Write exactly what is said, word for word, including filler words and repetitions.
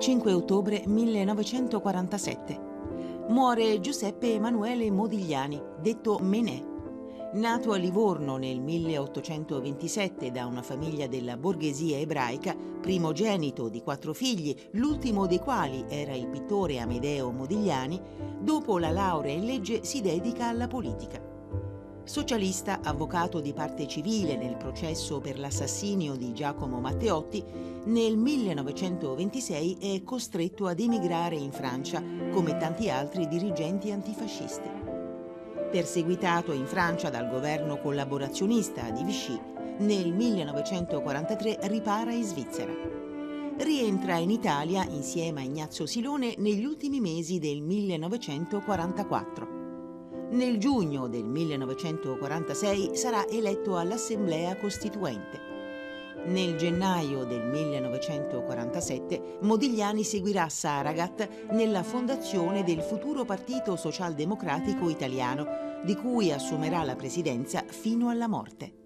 cinque ottobre millenovecentoquarantasette. Muore Giuseppe Emanuele Modigliani, detto Menè. Nato a Livorno nel milleottocentoventisette da una famiglia della borghesia ebraica, primogenito di quattro figli, l'ultimo dei quali era il pittore Amedeo Modigliani, dopo la laurea in legge si dedica alla politica. Socialista, avvocato di parte civile nel processo per l'assassinio di Giacomo Matteotti, nel millenovecentoventisei è costretto ad emigrare in Francia come tanti altri dirigenti antifascisti. Perseguitato in Francia dal governo collaborazionista di Vichy, nel millenovecentoquarantatré ripara in Svizzera. Rientra in Italia insieme a Ignazio Silone negli ultimi mesi del millenovecentoquarantaquattro. Nel giugno del millenovecentoquarantasei sarà eletto all'Assemblea Costituente. Nel gennaio del millenovecentoquarantasette Modigliani seguirà Saragat nella fondazione del futuro Partito Socialdemocratico Italiano, di cui assumerà la presidenza fino alla morte.